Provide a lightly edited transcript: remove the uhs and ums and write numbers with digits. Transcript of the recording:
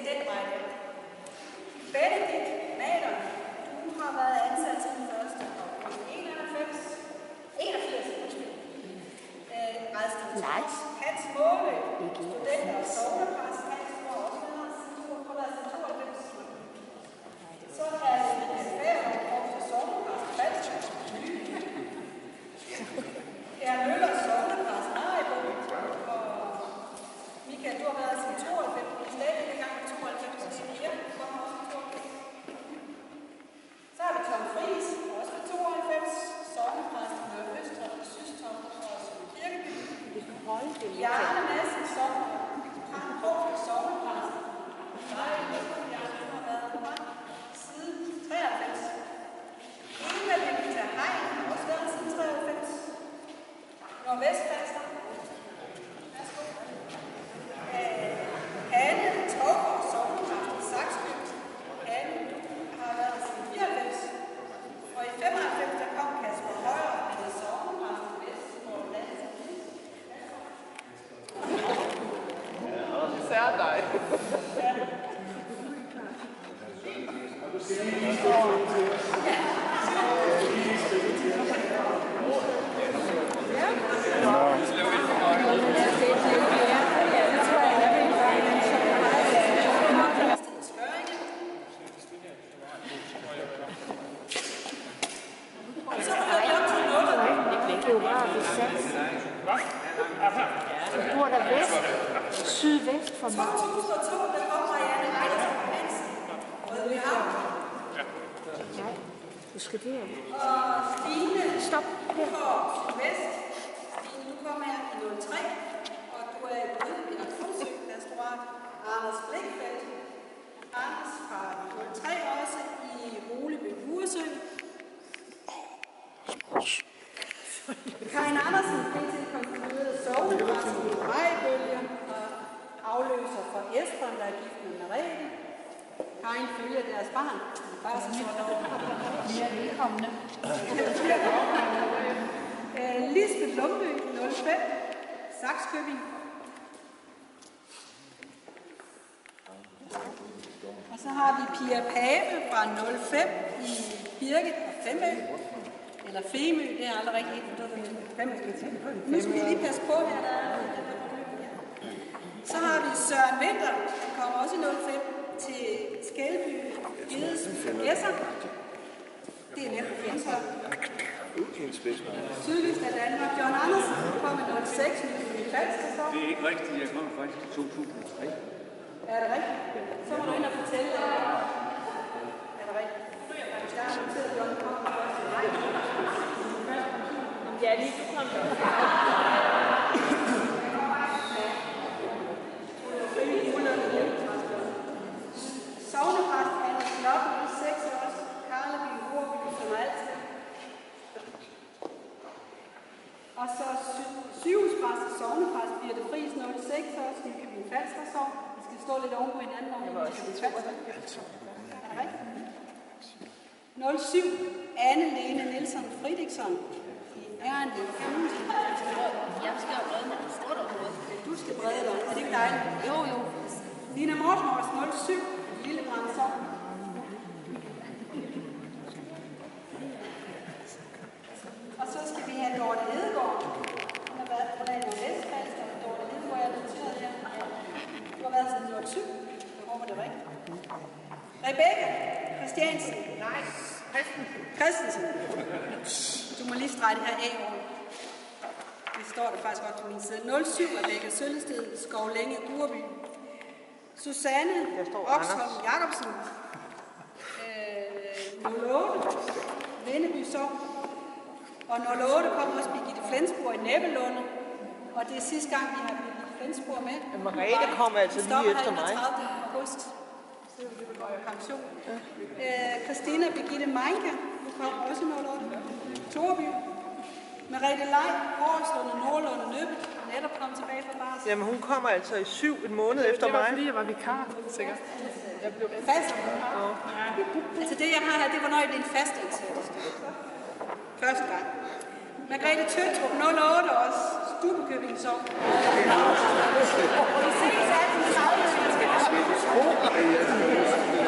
den vej. Benedikt Mader, du har været ansat siden 1. august 81. Rejstens Hans Måle, student og sognepræst, Hans var også med os, på deres 92. Så er det Færø, og sognepræst, Falsk. Møller, sognepræst, Maribo, og Michael, du har været siden 92, og stadig i gang med 92, så det er mere, du kommer også med 92. Så har vi Tom Friis, også med 92, sognepræst, Nørre Østre, Systom og Kirkeby. Bjarne Madsen, sognepræst, Frank Krog, sognepræst. Bjarne har været på vej siden 93. Eva Levita Hein har også været siden 93. Nordvestfalster. Værsgo. Hanne Torgård, sognepræst i Saxby. Hanne har været siden 94. Og i 95 der kom Kasper Højer, han er sognepræst i Vestborg Lands. Især dig. Du er der vest, sydvest for mig. 2002, der kom Marianne Reiter Hansen. Nej, du skal det. Og Stine, stop her. På sydvest. Stine, du kommer her i 03, og du er i Rødvig og Fuglsø, restaurant. Anders Blikfeldt. Anders fra 03 også i Roleby Buresø. Karin Andersen, PT konstitueret sognepræst i Vejbølge og afløser for Esbjørn, der er gift med Merete. Karin følger deres barn. Bare så lov. Ja, velkomne. Lisbeth Lumby, 05, Sakskøbing. Og så har vi Pia Pape fra 05 i Birgit og Femø. Eller Femø, det er aldrig rigtig helt forstået. Nu skal vi lige passe på her, der er. Så har vi Søren Winter, han kommer også i 05 til Skælby, Gedes Gæsser. Det er nemt at finde sig. Sydligst af Danmark, John Andersen, kommer i 06, i Falsk-sæson. Det er ikke rigtigt, jeg kommer faktisk i 2003. Er det rigtigt? Så må du ind og fortælle, er det rigtigt? Jeg har noteret, at John kommer først i vej. Ja, lige du kom der. Sognepræst Anne Kloppen i 6 også. Karleby, Horby, som altid. Og så sygehuspræst og sognepræst Birte Friis 06 også. Det kan blive en falsk sovn. Vi skal stå lidt oven på hinanden, når vi skal blive falsk. Er det rigtigt? 07. Anne-Lene Nielsen Fridriksson. Jeg skal jo brede mig. Står der noget? Du skal brede dig. Er det ikke dejligt? Jo. Lina Mortenhors 07. Lille Brandsov. Og så skal vi have Dorte Hedegaard. Hun har været på landet Vestfalster. Dorte Hedegaard er noteret her. Du har været siden 07. Jeg håber, det er rigtigt. Rebecca Christiansen. Nej. Christensen. Du må lige strege det her af over. Det står der faktisk godt på min side. 07 Rebecca Søllested, Skovlænge, Urby. Susanne Oksholm Jacobsen. 08 Venneby Sogn. Og 08 kommer også Birgitte Flensborg i Næbbelunde. Og det er sidste gang, vi har Birgitte Flensborg med. Merete kommer altså lige efter mig. 30. august. Så det vil gå i pension. Christina Birgitte Meinke. Nu kommer også 08. Torby. Merete Lej, Hårdslunde, Nordlunde, Nøbbet, netop kom tilbage fra barsel. Jamen hun kommer altså i 7 en måned efter mig. Det var fordi jeg var vikar, sikkert. Jeg blev fast. Ja. Altså det jeg har her, det var når jeg blev en fast ansættelse. Første gang. Margrethe Tøtrup, 08 også. Stubekøbing Sogn. Vi ses 18.30, hvis man skal skal tro, at jeg skal